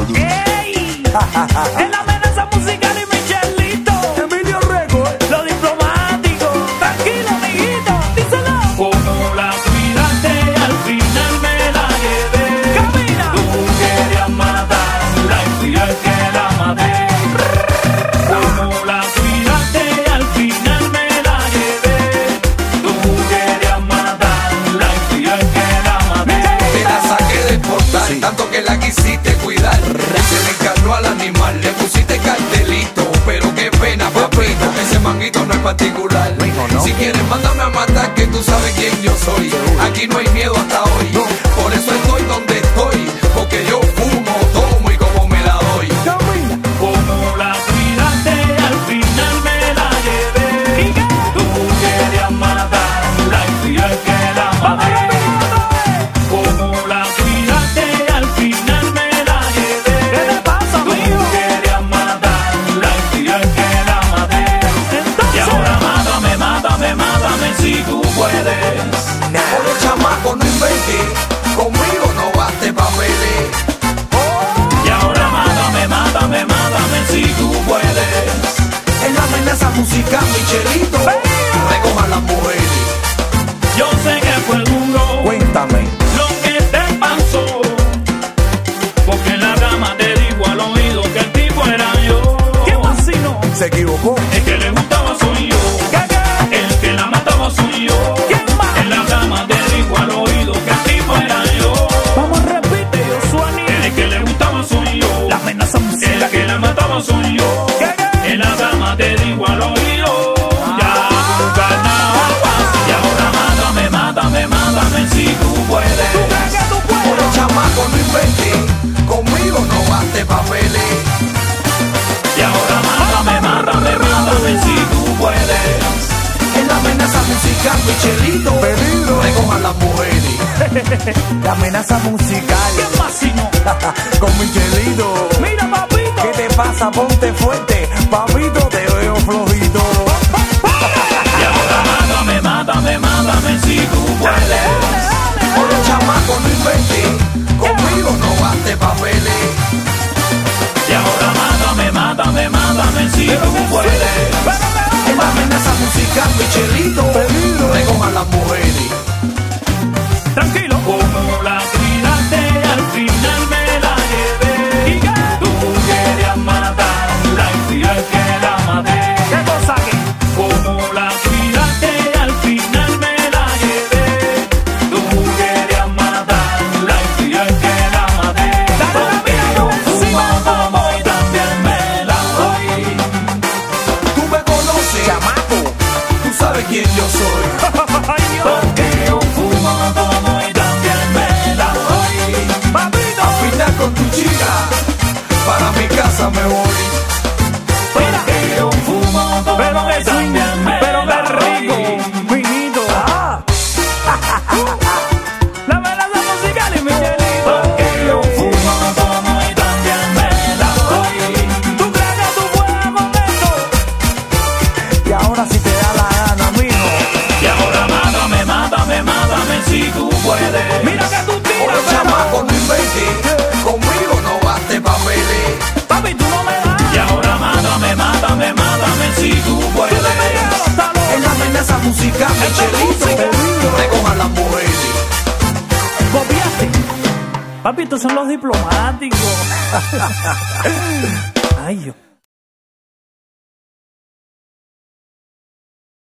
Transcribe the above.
¡Ey! En la amenaza musical y Michelito. Emilio Rego, Lo diplomático. Tranquilo, amiguito. Díselo. Como la cuidaste, al final me la llevé. Camina. Tú querías matarla y fui el que la maté. Como la cuidaste, al final me la llevé. Tú querías matarla y fui el que la maté. Te la saqué del portal, tanto que la quisiste cuidar. Se le encarnó al animal, le pusiste cartelito. Pero qué pena, papito, ese manguito no es particular. Si quieres, mándame a matar, que tú sabes quién yo soy. Aquí no hay miedo hasta hoy. Por eso estoy donde estoy, porque yo fumo, tomo y como me la doy. camina. Como la cuidaste, al final me la llevé. ¿Y qué? Tú querías matarla y fui el que la Vamos, maté. rapidito, otra vez. Como la cuidaste, al final me la llevé. ¿Qué te pasa, Tú amigo? querías matarla y fui el que la maté. Y Entonces. ahora mátame, mátame, mátame si tú puedes. Oye, chamaco, no inventes, conmigo no baste papeles. Y ahora mátame, mátame, mátame si tú puedes. En la amenaza musical, Michelito, recoja las mujeres. Yo sé que fue duro Cuéntame. lo que te pasó, porque en la cama te dijo al oído que el tipo era yo. ¿Qué vacino? Se equivocó. El que le gustaba soy yo, ¿Qué, qué? el que la mataba soy yo. ¿Quién más? En la cama te dijo al oído que el tipo era yo. Vamos, repite, yo sueño. El que le gustaba soy yo, La amenaza el musical. que la mataba soy yo. ¿Qué, qué? En la cama te digo al oído, ya tu carnaval pasa. Y ahora mátame, mátame, mátame si tú ¿Tú puedes. crees que tú Oye, puedes? chamaco, no inventes, conmigo no baste papeles. Y ahora mátame, mátame, mátame si tú puedes. En la amenaza musical, Michelito, Peligro. recoja las mujeres. La amenaza musical. ¿Qué vacino? Con Michelito. Mira, papito. ¿Qué te pasa? Ponte fuerte. Papito, te veo flojito. Y ahora mátame, mátame, mátame si tú puedes. Oye, chamaco, no inventes, conmigo no baste papeles. Y ahora mátame, mátame, mátame si tú puedes. En la amenaza musical, Michelito, recoja las mujeres. Tranquilo. Como la cuidaste, al final me la llevé. ¿Y qué? Tú querías matarla y fui el que la maté. ¿Qué cosa que? Como la cuidaste, al final me la llevé. Tú querías matarla y fui el que la maté. Porque yo fumo como y también me la doy. Tú me conoces, Chamaco. tú sabes quién yo soy. Ay, Dios. Porque yo fumo como y también me la doy. Papito. Al final con tu chica, para mi casa me voy. Mira. Porque yo fumo como Pero y que swing, también me pero la qué rico. doy. Minito. La amenaza musical y Michelito. Porque yo fumo como y también me la doy. ¿Tú crees que tú puedes con esto? Y ahora si te da la gana, mijo. Y ahora mátame, mátame, mátame si tú puedes. Mira que tú tiras, Oye, pero- chamaco, no inventes, conmigo no baste papeles. Papi, tú no me das. Y ahora mátame, mátame, mátame si tú Tú no me puedes. llegas hasta En la amenaza musical, Michelito, recoja las mujeres. copiaste. Papi, estos son los diplomáticos. Ay, yo.